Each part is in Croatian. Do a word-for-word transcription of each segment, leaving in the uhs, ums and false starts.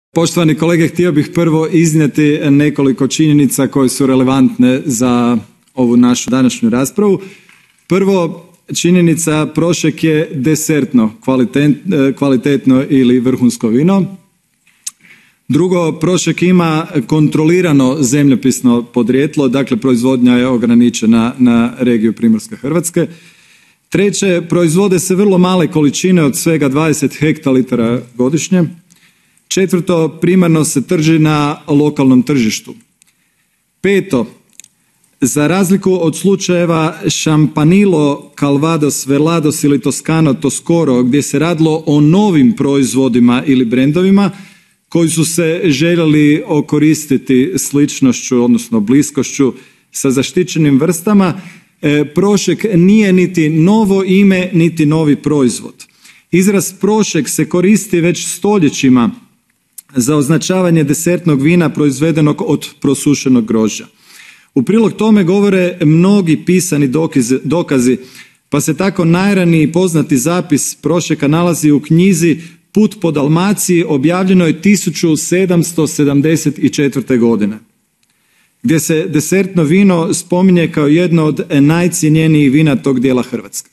Poštovani kolege, htio bih prvo iznijeti nekoliko činjenica koje su relevantne za ovu našu današnju raspravu. Prvo, činjenica Prošek je desertno, kvalitet, kvalitetno ili vrhunsko vino. Drugo, Prošek ima kontrolirano zemljopisno podrijetlo, dakle proizvodnja je ograničena na regiju Primorske Hrvatske. Treće, proizvode se vrlo male količine od svega dvadeset hektolitara godišnje. Četvrto, primarno se trži na lokalnom tržištu. Peto, za razliku od slučajeva Šampanilo, Calvados, Verlados ili Toscano Toscoro, gdje se radilo o novim proizvodima ili brendovima koji su se željeli okoristiti sličnošću, odnosno bliskošću sa zaštićenim vrstama, Prošek nije niti novo ime, niti novi proizvod. Izraz Prošek se koristi već stoljećima za označavanje desertnog vina proizvedenog od prosušenog grožđa. U prilog tome govore mnogi pisani dokazi, dokazi pa se tako najraniji poznati zapis Prošeka nalazi u knjizi Put po Dalmaciji, objavljenoj tisuću sedamsto sedamdeset četvrte. godine, gdje se desertno vino spominje kao jedno od najcjenjenijih vina tog dijela Hrvatske.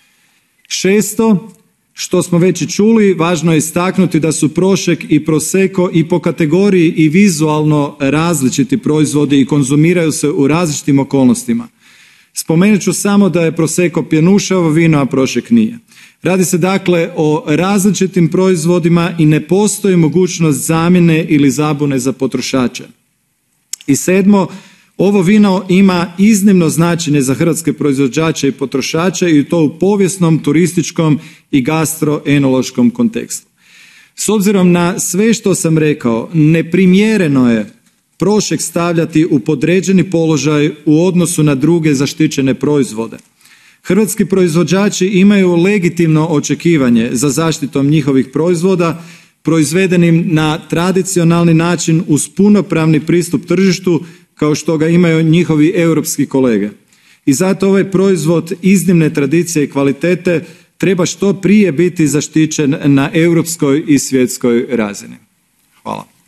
Šesto, što smo već i čuli, važno je istaknuti da su Prošek i Prosecco i po kategoriji i vizualno različiti proizvodi i konzumiraju se u različitim okolnostima. Spomenut ću samo da je Prosecco pjenušavo vino, a Prošek nije. Radi se dakle o različitim proizvodima i ne postoji mogućnost zamjene ili zabune za potrošače. I sedmo, ovo vino ima iznimno značenje za hrvatske proizvođače i potrošače i to u povijesnom, turističkom i gastroenološkom kontekstu. S obzirom na sve što sam rekao, neprimjereno je Prošek stavljati u podređeni položaj u odnosu na druge zaštićene proizvode. Hrvatski proizvođači imaju legitimno očekivanje za zaštitom njihovih proizvoda proizvedenim na tradicionalni način uz punopravni pristup tržištu kao što ga imaju njihovi europski kolege. I zato ovaj proizvod iznimne tradicije i kvalitete treba što prije biti zaštićen na europskoj i svjetskoj razini. Hvala.